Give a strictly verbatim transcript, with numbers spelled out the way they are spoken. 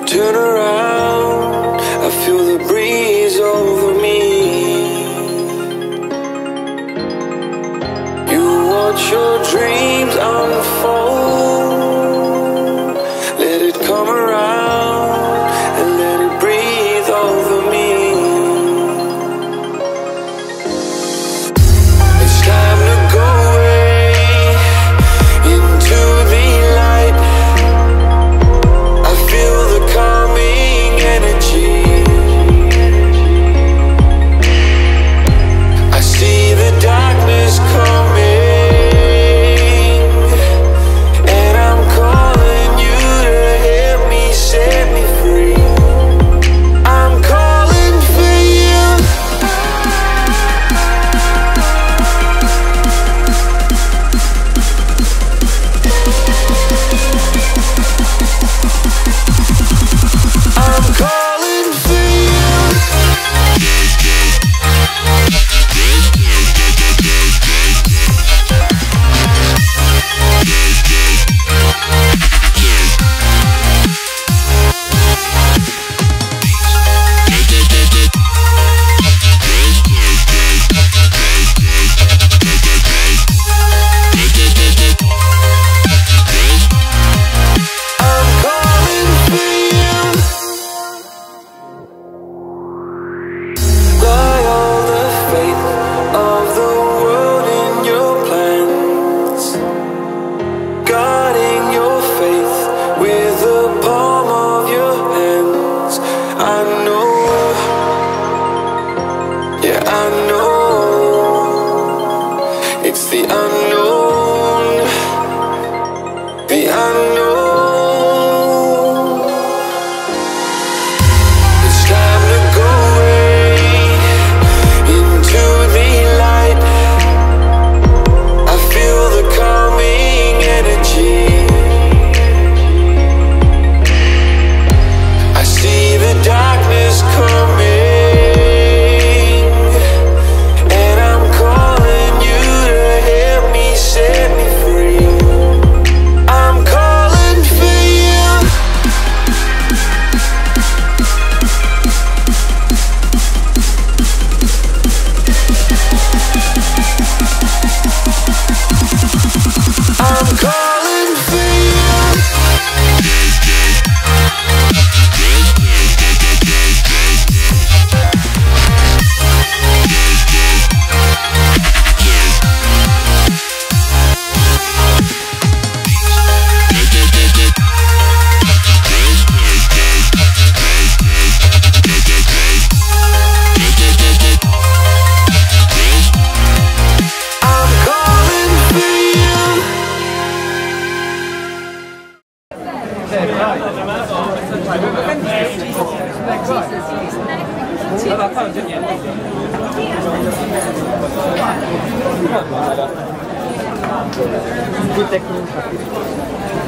turn around, I feel the breeze over me. You watch your dreams unfold, let it come around and let it breathe over me. It's time to go away into the light. I feel the calming energy. I see the darkness coming, and I'm calling you to help me, set me free. I'm calling for you. I'm calling for you. I'm calling for you. Lie all the faith of the world in your plans, guarding your faith with the palm of your hands. I know, yeah, I know. It's the unknown, the unknown. It's time to go away into the light. I feel the calming energy. I see the darkness coming, and I'm calling you to help me, set me free. I'm calling for you. I'm calling for you. I'm calling for you. Gut Deckung.